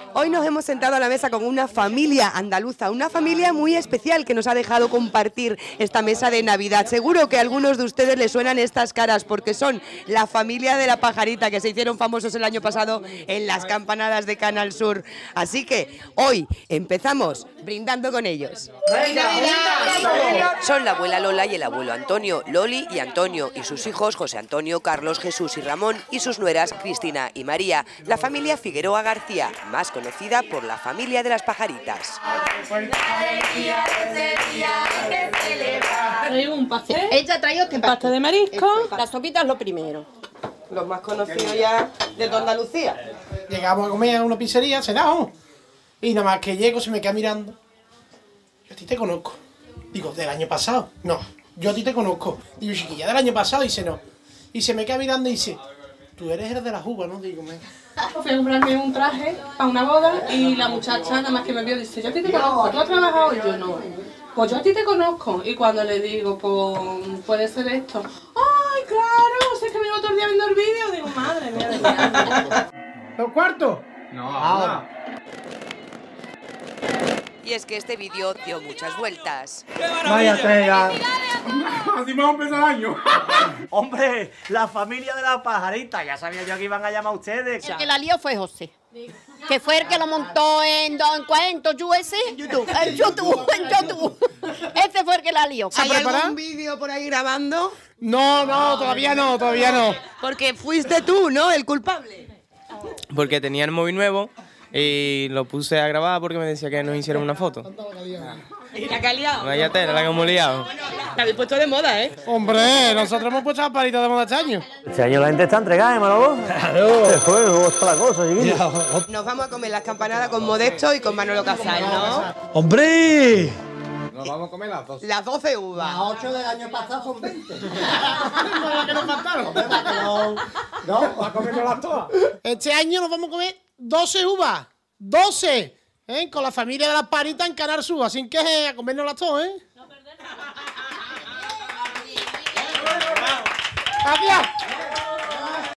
Hoy nos hemos sentado a la mesa con una familia andaluza, una familia muy especial que nos ha dejado compartir esta mesa de Navidad. Seguro que a algunos de ustedes les suenan estas caras porque son la familia de la Pajarita, que se hicieron famosos el año pasado en las campanadas de Canal Sur. Así que hoy empezamos brindando con ellos. Son la abuela Lola y el abuelo Antonio, Loli y Antonio, y sus hijos José Antonio, Carlos, Jesús y Ramón, y sus nueras Cristina y María, la familia Figueroa García, más conocida por la familia de las Pajaritas. Traigo un pastel. Ella trae este Pasta de marisco. La sopita es lo primero. Los más conocidos ya de toda Andalucía. Llegamos a comer a una pizzería, cenamos. Y nada más que llego se me queda mirando. Yo a ti te conozco. Digo, ¿del año pasado? No, yo a ti te conozco. Digo, chiquilla, del año pasado. Dice, no. Y se me queda mirando y dice, tú eres el de las uvas, ¿no? Digo, Fui a comprarme un traje para una boda y la muchacha nada más que me vio dice, yo a ti te conozco, ¿tú has trabajado? Y yo no. Pues yo a ti te conozco. Y cuando le digo, pues puede ser esto. ¡Ay, claro! Sé que me llevo todo el día viendo el vídeo. Digo, madre mía, de verdad. ¿Los cuartos? No, ahora. Y es que este vídeo dio muchas vueltas. Vaya tela. Así me va a empezar el año. Hombre, la familia de la Pajarita, ya sabía yo que iban a llamar a ustedes. El que la lió fue José. Que fue el que lo montó en YouTube. En YouTube. Ese fue el que la lió. ¿Hay algún vídeo por ahí grabando? No, todavía no. Porque fuiste tú, ¿no? El culpable. Porque tenía el móvil nuevo y lo puse a grabar porque me decía que nos hiciéramos una foto. ¿Y la que ha liado? Vaya tela, la que hemos liado. Te habéis puesto de moda, ¿eh? Hombre, nosotros hemos puesto las palitas de moda este año. Este año la gente está entregada, ¿eh, Manolo? Claro. Después, ¿cómo está la cosa, chiquillo? Nos vamos a comer las campanadas con Modesto y con Manolo Casal, ¿no? ¡Hombre! Nos vamos a comer las dos. Las 12 uvas. 8 del año pasado son 20. ¿Para qué nos faltaron? No, va a comernos todas. Este año nos vamos a comer 12 uvas. 12. Con la familia de las Pajaritas en Canal Sur. Así que a comernos las todas, ¿eh? No perder. ¡Adiós!